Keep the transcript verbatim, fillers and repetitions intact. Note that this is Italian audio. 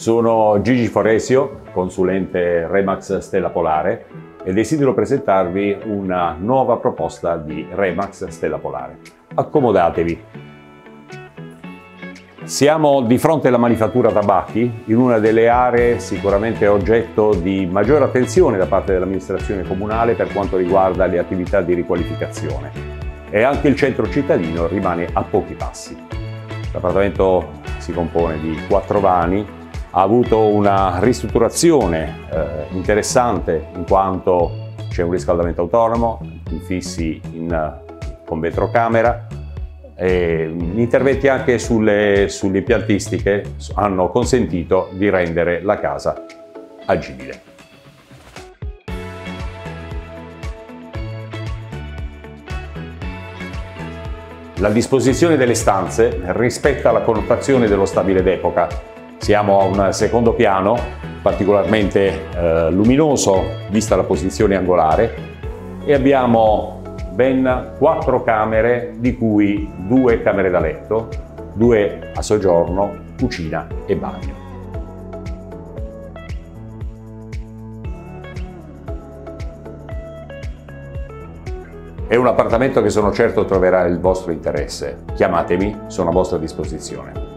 Sono Gigi Foresio, consulente Remax Stella Polare, e desidero presentarvi una nuova proposta di Remax Stella Polare. Accomodatevi. Siamo di fronte alla manifattura tabacchi, in una delle aree sicuramente oggetto di maggiore attenzione da parte dell'amministrazione comunale per quanto riguarda le attività di riqualificazione, e anche il centro cittadino rimane a pochi passi. L'appartamento si compone di quattro vani, ha avuto una ristrutturazione eh, interessante in quanto c'è un riscaldamento autonomo, infissi in, con vetrocamera, e gli interventi anche sulle, sulle impiantistiche hanno consentito di rendere la casa agibile. La disposizione delle stanze rispetta la connotazione dello stabile d'epoca. Siamo a un secondo piano particolarmente eh, luminoso vista la posizione angolare, e abbiamo ben quattro camere, di cui due camere da letto, due a soggiorno, cucina e bagno. È un appartamento che sono certo troverà il vostro interesse. Chiamatemi, sono a vostra disposizione.